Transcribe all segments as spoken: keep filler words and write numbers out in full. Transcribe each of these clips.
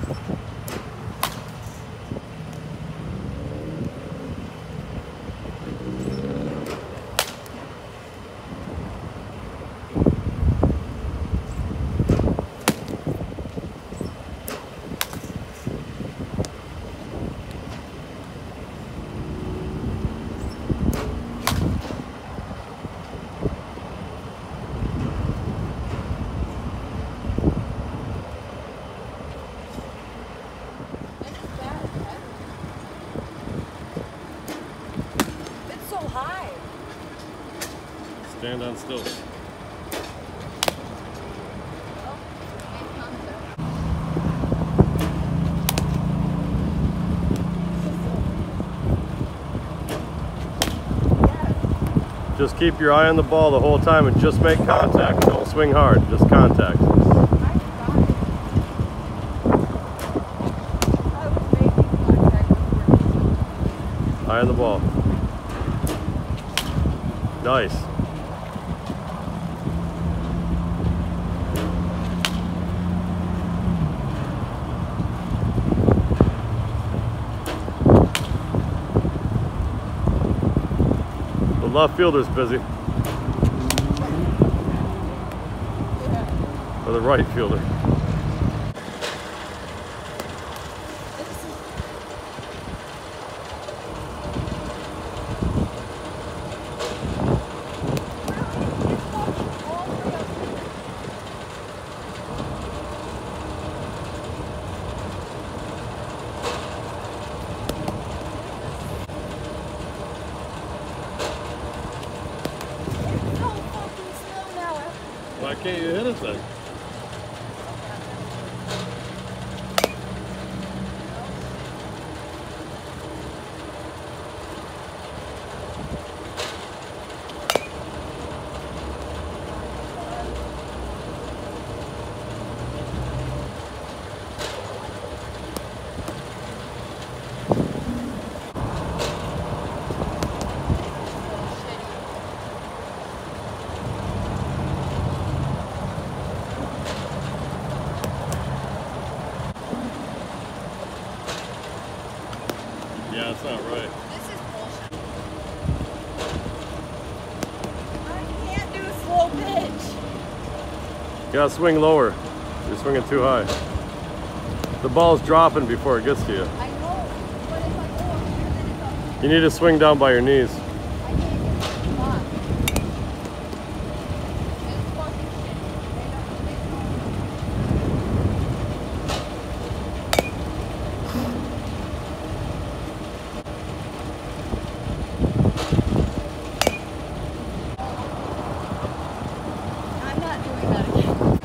Stand on stilts. Just keep your eye on the ball the whole time and just make contact. Don't swing hard, just contact. Eye on the ball. Nice. The left fielder's busy. Or the right fielder. Why can't you hit it then? Yeah, that's not right. This is bullshit. I can't do a slow pitch. You gotta swing lower. You're swinging too high. The ball's dropping before it gets to you. I know, but if I go up here, then it's up. You need to swing down by your knees. I can't get it. Come on. It's fucking shit. They don't- they I'm not doing that again.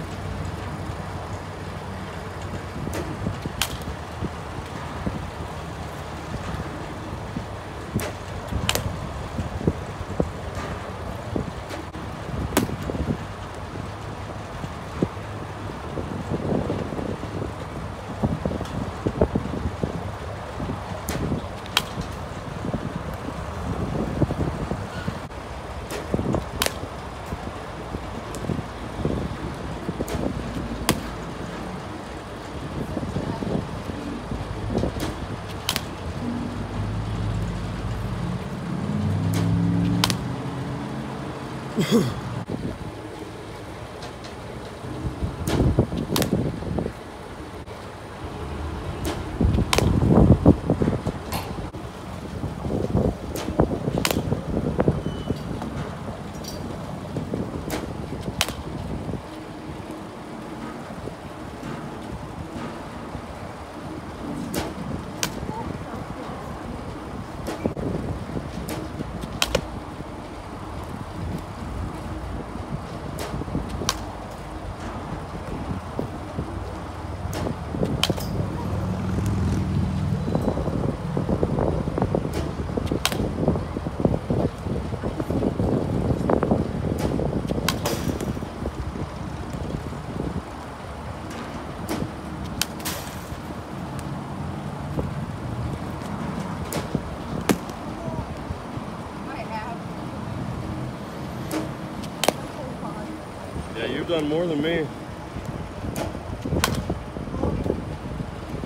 Yeah, you've done more than me.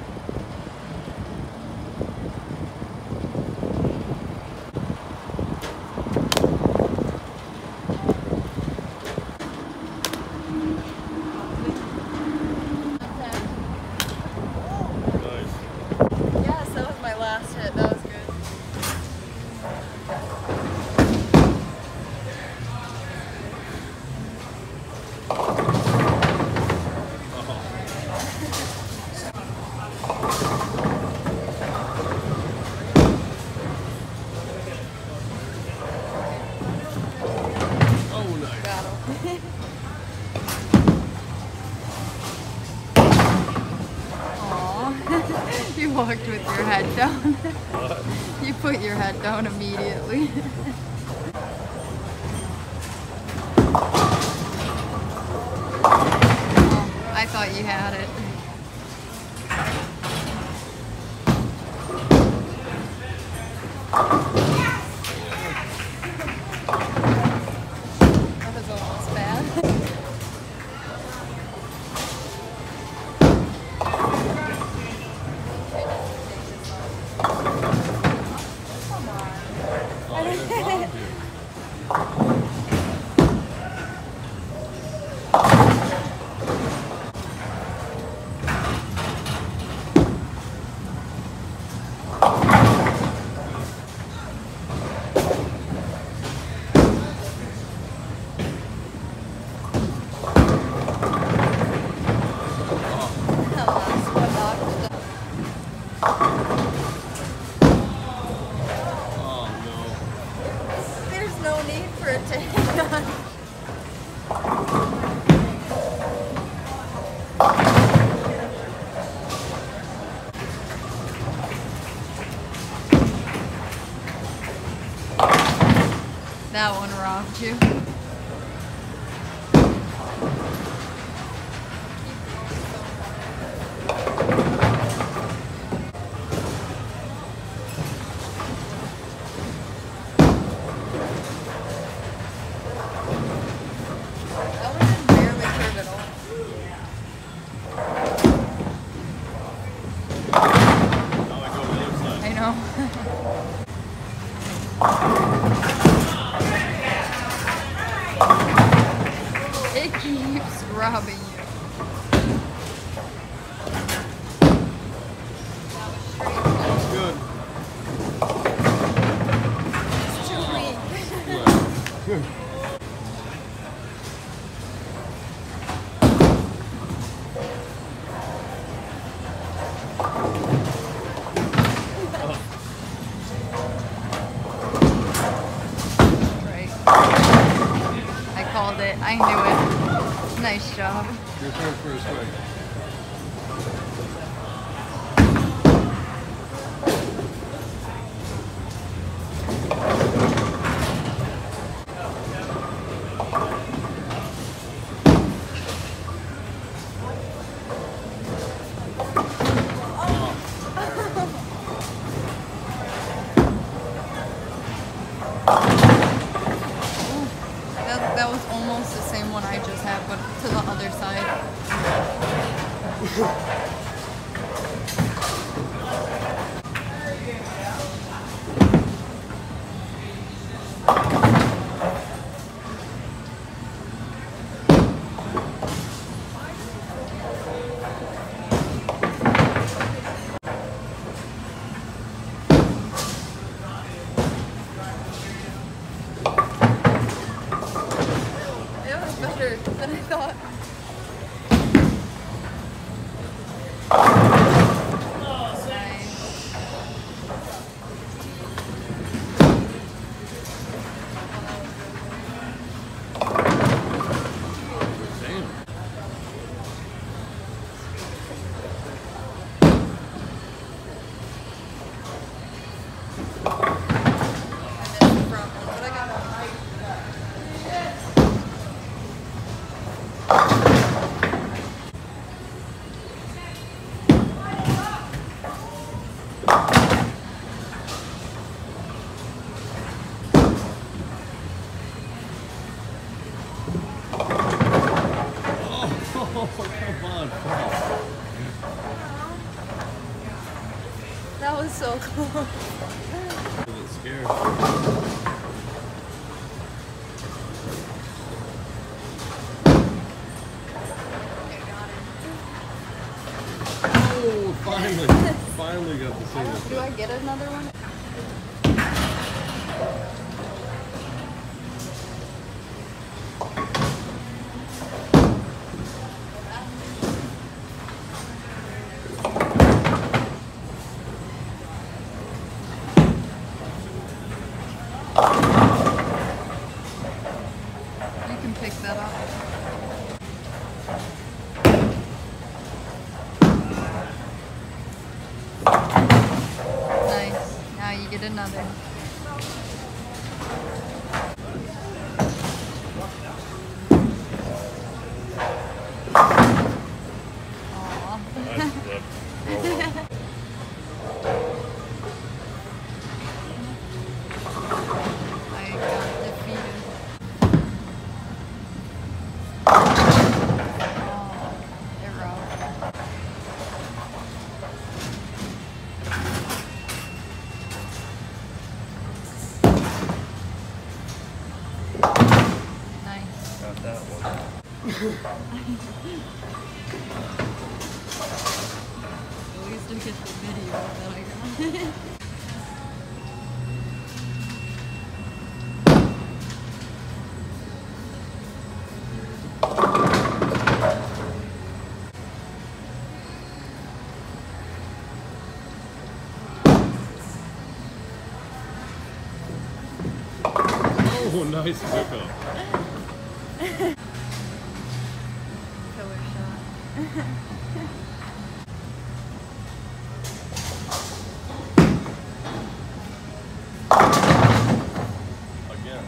walked with your head down. What? You put your head down immediately. Oh, I thought you had it. That was almost bad. No need for it to hang on. That one robbed you. It keeps robbing you. That's good. It's too weak. Yeah. It. I knew it. Nice job. Your turn first, right? That was almost the same one I just had, but to the other side. Than I thought. That was so cool. A bit scared. Oh, finally, finally got the single. Do I get another one? You can pick that up. Oh, Get another. Aw. Nice flip. Roll up. I got defeated. Oh, arrow. Nice. Got that one. At least I get the video that I got. Oh, nice pickup. Killer shot. Again.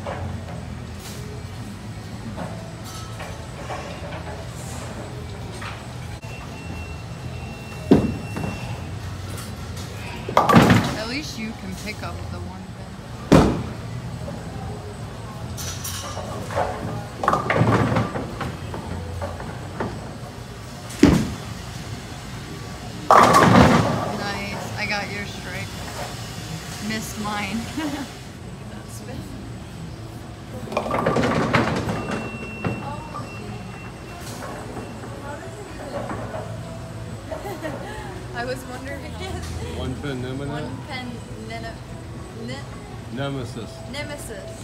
At least you can pick up the one pin. Nice. I got your strike. Missed mine. That spin. I was wondering. One pin nemesis. One pen nene, ne, Nemesis. nemesis.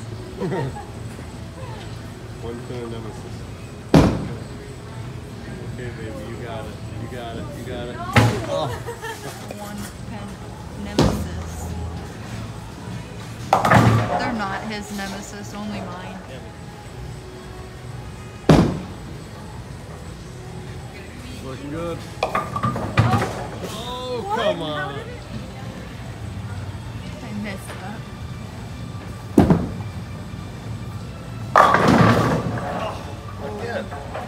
One pin nemesis. Okay, baby, you got it. You got it. You got it. No. Oh. One pen nemesis. They're not his nemesis, only mine. Looking good. Oh, What? come How on. did it- I missed that. Again.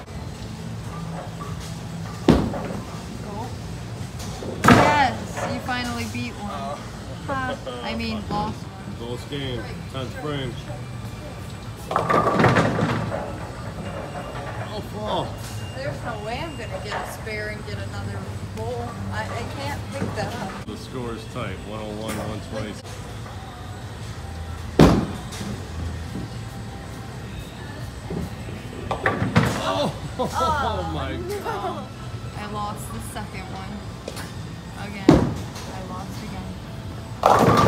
Yes, you finally beat one. Ha, I mean, lost one. Close game. tenth frame. Oh, oh. There's no way I'm gonna get a spare and get another bowl. I, I can't pick that up. The score is tight. one oh one, one twenty. Oh, oh my God. I lost the second one. Again. I lost again.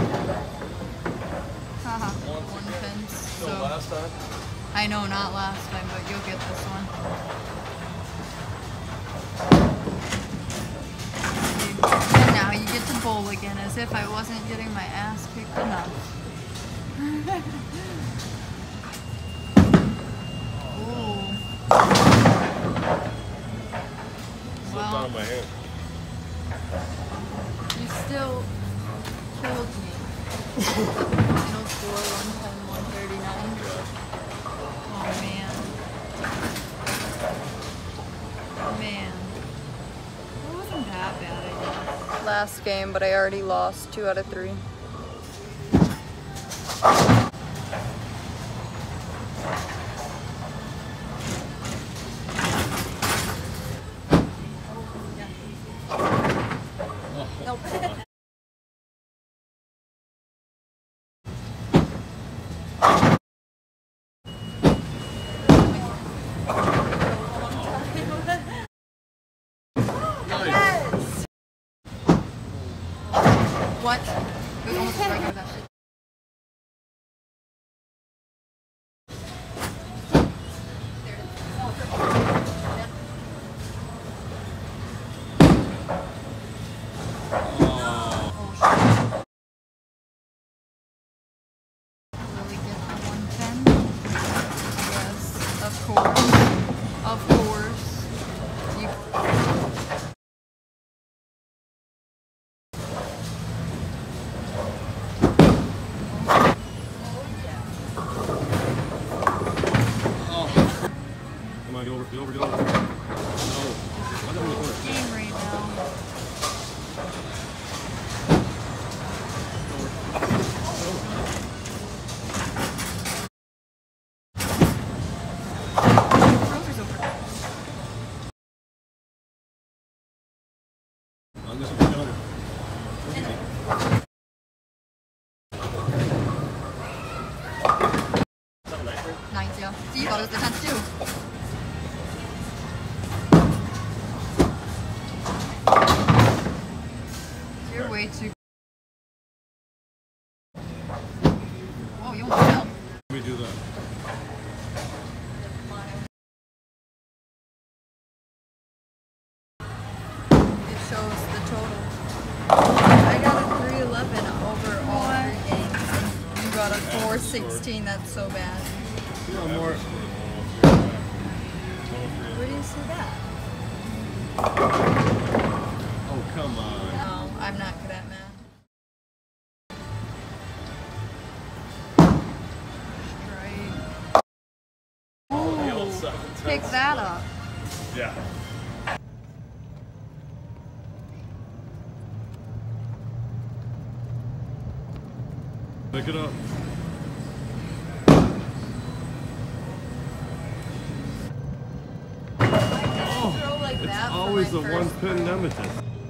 Haha, one pin. So So, last time? I know, not last time, but you'll get this one. And now you get to bowl again, as if I wasn't getting my ass kicked enough. Ooh. Slipped out of my hand. You still killed me. Final score one ten, one thirty-nine. Oh man. Man. It wasn't that bad, I guess. Last game, but I already lost two out of three. Nope. Yes! What? It was almost regular that shit. Really get the one ten? Yes, of course. Of course. You Get over, get over. No. Let them in the corner. Game right now. Rover's over. On this one, get under. Nice, ja. Die war das der Tanz too. You're way too. Whoa, you almost fell. Let me do that. It shows the total. I got a three eleven over all three games. And you got a four sixteen. That's so bad. No more. Where do you see that? Oh, come on. No, I'm not good at math. Straight. Oh, pick that up. Yeah. Pick it up. Throw like It's that for always my the first one pin nemesis.